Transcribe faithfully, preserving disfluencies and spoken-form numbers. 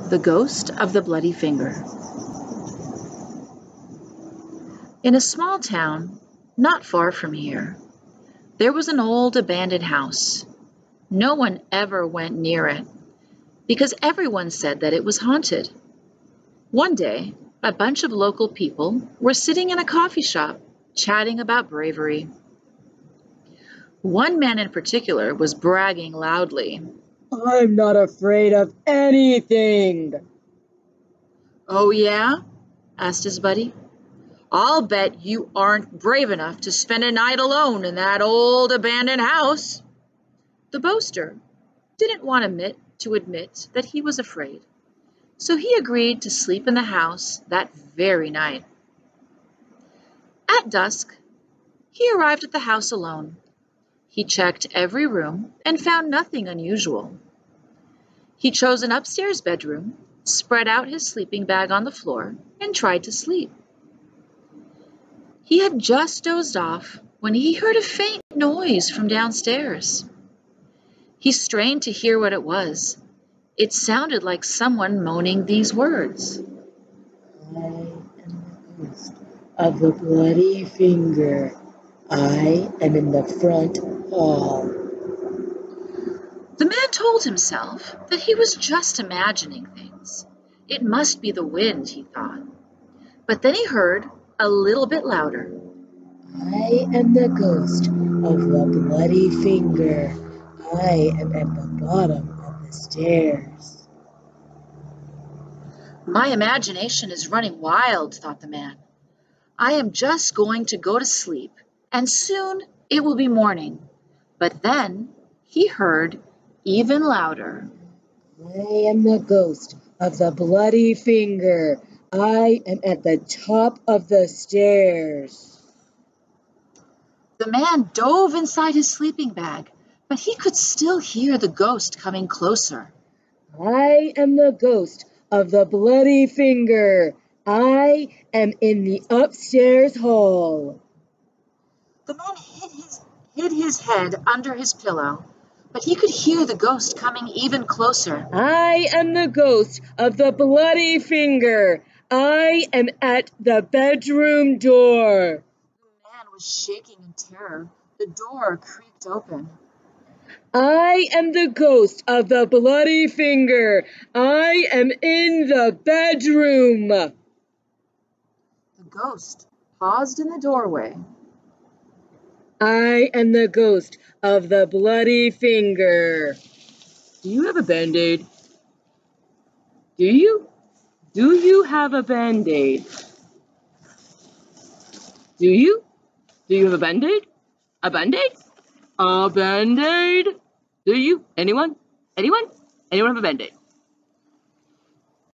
The Ghost of the Bloody Finger. In a small town, not far from here, there was an old abandoned house. No one ever went near it, because everyone said that it was haunted. One day, a bunch of local people were sitting in a coffee shop, chatting about bravery. One man in particular was bragging loudly. "I'm not afraid of anything." "Oh yeah?" asked his buddy. "I'll bet you aren't brave enough to spend a night alone in that old abandoned house." The boaster didn't want to admit, to admit that he was afraid, so he agreed to sleep in the house that very night. At dusk, he arrived at the house alone. He checked every room and found nothing unusual. He chose an upstairs bedroom, spread out his sleeping bag on the floor, and tried to sleep. He had just dozed off when he heard a faint noise from downstairs. He strained to hear what it was. It sounded like someone moaning these words. "I am the ghost of the bloody finger. I am in the front hall." The man told himself that he was just imagining things. It must be the wind, he thought. But then he heard, a little bit louder, "I am the ghost of the bloody finger. I am at the bottom of the stairs." "My imagination is running wild," thought the man. "I am just going to go to sleep, and soon it will be morning." But then he heard even louder, "I am the ghost of the bloody finger. I am at the top of the stairs." The man dove inside his sleeping bag, but he could still hear the ghost coming closer. "I am the ghost of the bloody finger. I am in the upstairs hall." The man hid his, hid his head under his pillow, but he could hear the ghost coming even closer. "I am the ghost of the bloody finger. I am at the bedroom door." The man was shaking in terror. The door creaked open. "I am the ghost of the bloody finger. I am in the bedroom." The ghost paused in the doorway. "I am the ghost of the bloody finger. Do you have a Band-Aid? Do you? Do you have a Band-Aid? Do you? Do you have a Band-Aid? A Band-Aid? A Band-Aid? Do you? Anyone? Anyone? Anyone have a Band-Aid?